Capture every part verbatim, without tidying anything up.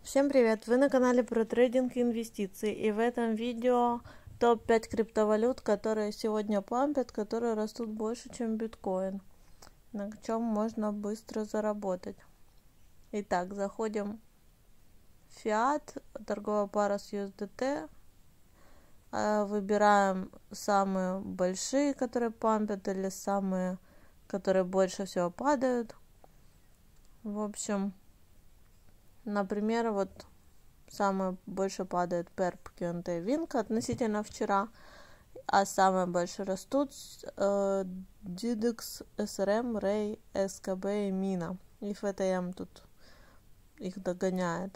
Всем привет! Вы на канале про трейдинг и инвестиции, и в этом видео топ пять криптовалют, которые сегодня пампят, которые растут больше, чем биткоин, на чем можно быстро заработать. Итак, заходим в Fiat, торговая пара с ю эс ди ти, выбираем самые большие, которые пампят, или самые, которые больше всего падают. В общем, например, вот самое больше падает перп, кью эн ти, Винка относительно вчера, а самые больше растут э, дидекс, эс эр эм, рэй, эс ка бэ и Мина. И эф ти эм тут их догоняет.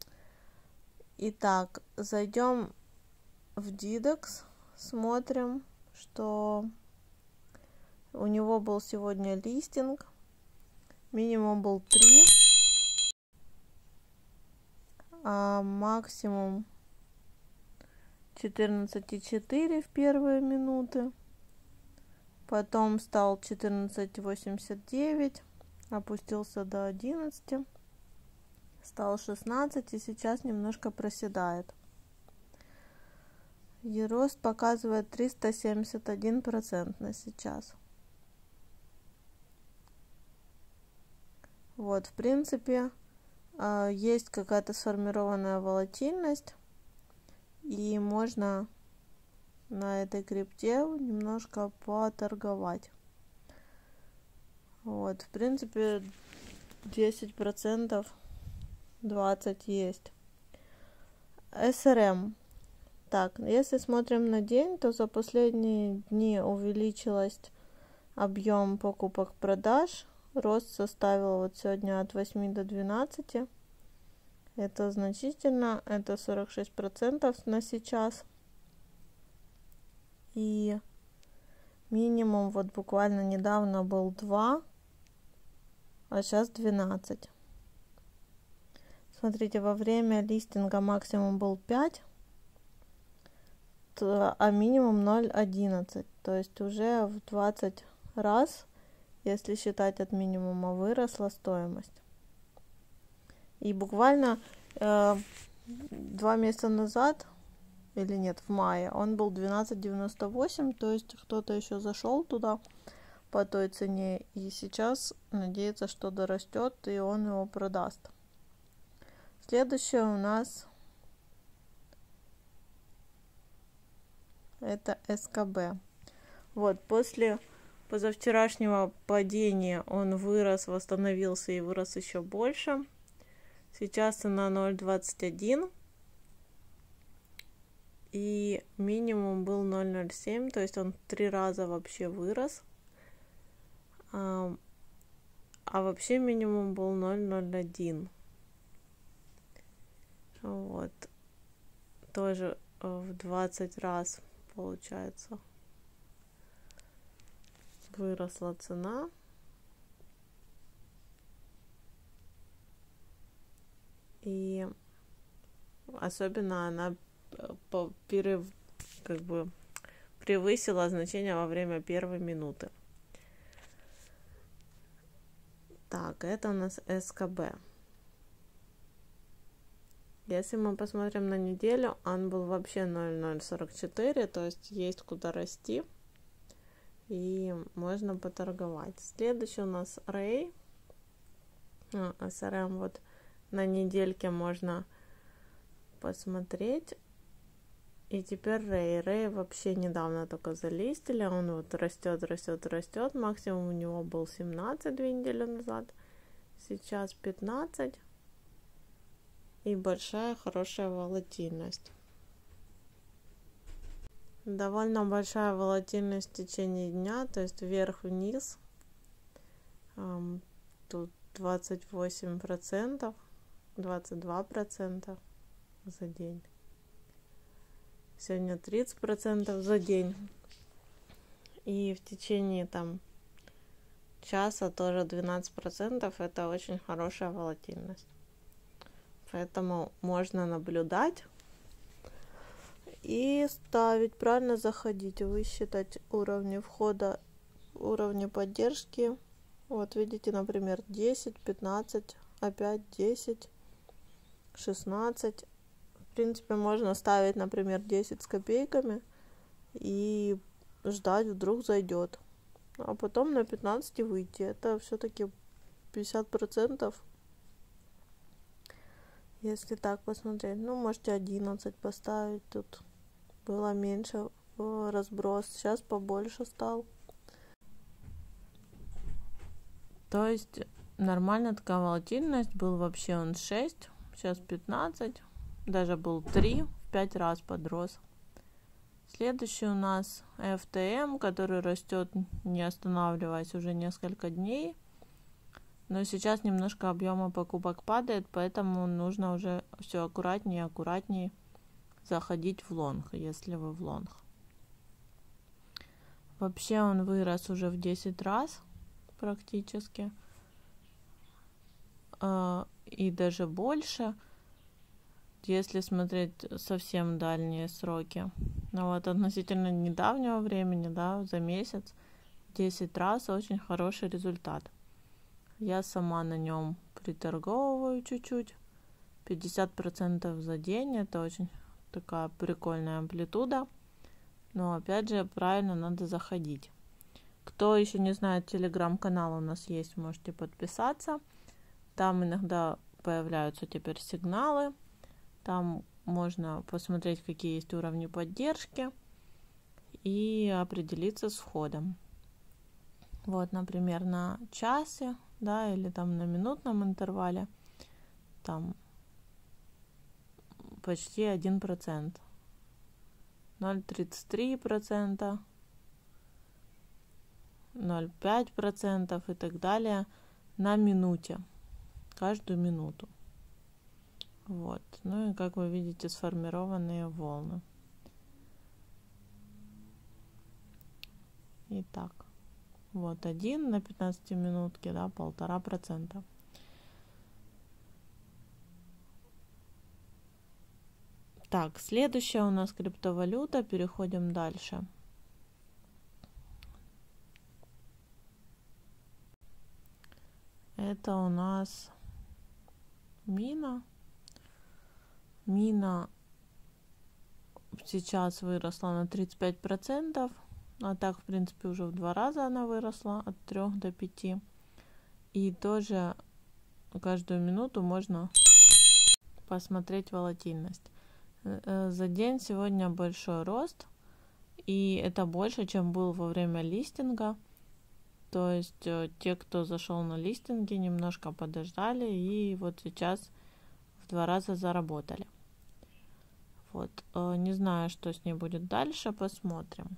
Итак, зайдем в дидекс, смотрим, что у него был сегодня листинг, минимум был три, а максимум четырнадцать и четыре в первые минуты, потом стал четырнадцать восемьдесят девять, опустился до одиннадцати, стал шестнадцать и сейчас немножко проседает. И рост показывает триста семьдесят один процент на сейчас. Вот, в принципе, есть какая-то сформированная волатильность, и можно на этой крипте немножко поторговать. Вот, в принципе, десять процентов, двадцать процентов есть. эс эр эм. Так, если смотрим на день, то за последние дни увеличилось объем покупок-продаж. Рост составил вот сегодня от восьми до двенадцати. Это значительно, это сорок шесть процентов на сейчас. И минимум вот буквально недавно был два, а сейчас двенадцать. Смотрите, во время листинга максимум был пять, а минимум ноль целых одиннадцать. То есть уже в двадцать раз, если считать от минимума, выросла стоимость. И буквально э, два месяца назад, или нет, в мае, он был двенадцать девяносто восемь, то есть кто-то еще зашел туда по той цене, и сейчас надеется, что дорастет, и он его продаст. Следующее у нас это эс ка бэ. Вот, после позавчерашнего падения он вырос, восстановился и вырос еще больше. Сейчас цена ноль целых двадцать один. И минимум был ноль целых ноль семь, то есть он в три раза вообще вырос. А, а вообще минимум был ноль целых ноль один. Вот. Тоже в двадцать раз, получается, выросла цена. И особенно она перев, как бы превысила значение во время первой минуты. Так, это у нас эс ка бэ. Если мы посмотрим на неделю, он был вообще ноль целых ноль сорок четыре, то есть есть куда расти, и можно поторговать. Следующий у нас рэй, эс эр эм. Вот на недельке можно посмотреть. И теперь рэй. рэй вообще недавно только залистили, он вот растет, растет, растет. Максимум у него был семнадцать две недели назад, сейчас пятнадцать. И большая, хорошая волатильность. Довольно большая волатильность в течение дня, то есть вверх-вниз. Тут двадцать восемь процентов, двадцать два процента за день. Сегодня тридцать процентов за день. И в течение там часа тоже двенадцать процентов. Это очень хорошая волатильность. Поэтому можно наблюдать и ставить, правильно заходить, высчитать уровни входа, уровни поддержки. Вот видите, например, десять, пятнадцать, опять десять, шестнадцать. В принципе, можно ставить, например, десять с копейками и ждать, вдруг зайдет. А потом на пятнадцать выйти. Это все-таки пятьдесят процентов. Если так посмотреть. Ну, можете одиннадцать поставить. Тут было меньше разброс. Сейчас побольше стал. То есть нормальная такая волатильность. Был вообще он шесть. Сейчас пятнадцать. Даже был три. В пять раз подрос. Следующий у нас эф тэ эм, который растет, не останавливаясь, уже несколько дней. Но сейчас немножко объема покупок падает, поэтому нужно уже все аккуратнее и аккуратнее заходить в лонг, если вы в лонг. Вообще он вырос уже в десять раз практически. И даже больше, если смотреть совсем дальние сроки. Но вот относительно недавнего времени, да, за месяц, десять раз очень хороший результат. Я сама на нем приторговываю чуть-чуть. пятьдесят процентов за день. Это очень такая прикольная амплитуда. Но опять же, правильно надо заходить. Кто еще не знает, телеграм-канал у нас есть, можете подписаться. Там иногда появляются теперь сигналы. Там можно посмотреть, какие есть уровни поддержки и определиться с входом. Вот, например, на часе, да, или там на минутном интервале, там почти один процент, ноль целых тридцать три сотых процента, ноль целых пять десятых процента и так далее на минуте, каждую минуту. Вот, ну и как вы видите, сформированные волны. Итак, вот один на пятнадцати минутке, да, полтора процента. Так, следующая у нас криптовалюта, переходим дальше. Это у нас Мина. Мина сейчас выросла на тридцать пять процентов, а так, в принципе, уже в два раза она выросла, от трёх до пяти. И тоже каждую минуту можно посмотреть волатильность. За день сегодня большой рост, и это больше, чем был во время листинга. То есть те, кто зашел на листинге, немножко подождали, и вот сейчас в два раза заработали. Вот, не знаю, что с ней будет дальше, посмотрим.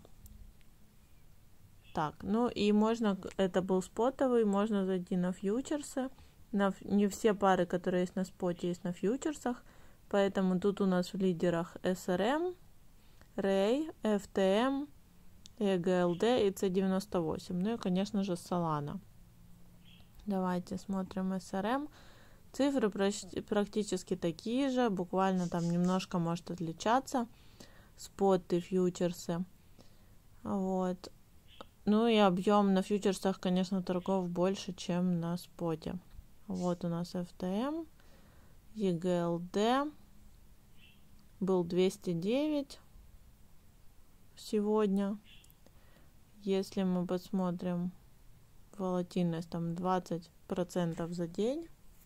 Так, ну и можно, это был спотовый, можно зайти на фьючерсы. На, не все пары, которые есть на споте, есть на фьючерсах. Поэтому тут у нас в лидерах эс эр эм, рэй, эф тэ эм, и джи эл ди и си девяносто восемь. Ну и, конечно же, Solana. Давайте смотрим эс эр эм. Цифры практически такие же, буквально там немножко может отличаться. Споты, фьючерсы. Вот. Ну и объем на фьючерсах, конечно, торгов больше, чем на споте. Вот у нас эф тэ эм, и джи эл ди был двести девять сегодня. Если мы посмотрим волатильность, там двадцать процентов за день.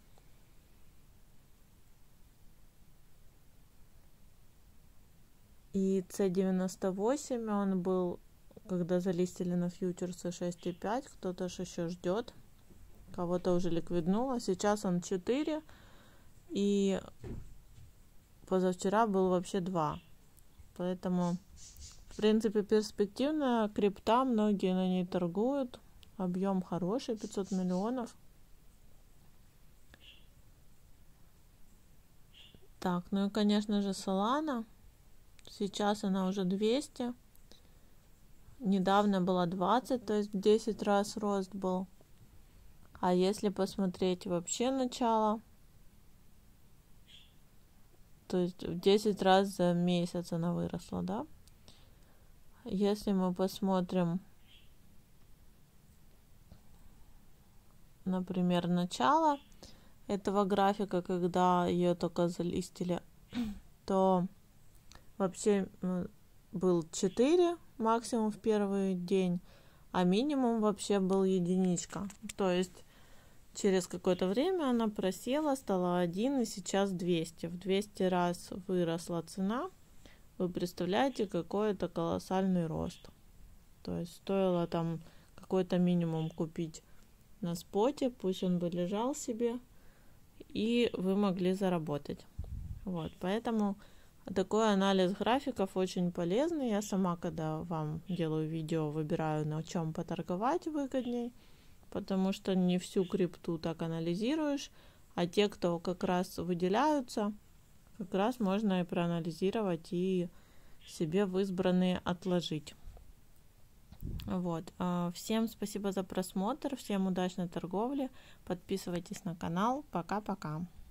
И си девяносто восемь, он был, когда залистили на фьючерсы, шесть и пять, кто-то же еще ждет, кого-то уже ликвиднуло. Сейчас он четыре, и позавчера был вообще два. Поэтому, в принципе, перспективная крипта, многие на ней торгуют. Объем хороший, пятьсот миллионов. Так, ну и, конечно же, Solana. Сейчас она уже двести. Недавно была двадцать, то есть десять раз рост был. А если посмотреть вообще начало, то есть в десять раз за месяц она выросла, да? Если мы посмотрим, например, начало, этого графика, когда ее только залистили, то вообще был четыре максимум в первый день, а минимум вообще был единичка. То есть через какое-то время она просела, стала один, и сейчас двести. В двести раз выросла цена. Вы представляете, какой это колоссальный рост. То есть стоило там какой-то минимум купить на споте, пусть он бы лежал себе, и вы могли заработать. Вот, поэтому такой анализ графиков очень полезный. Я сама, когда вам делаю видео, выбираю, на чем поторговать выгодней, потому что не всю крипту так анализируешь, а те, кто как раз выделяются, как раз можно и проанализировать и себе в избранные отложить. Вот. Всем спасибо за просмотр, всем удачной торговли, подписывайтесь на канал, пока-пока.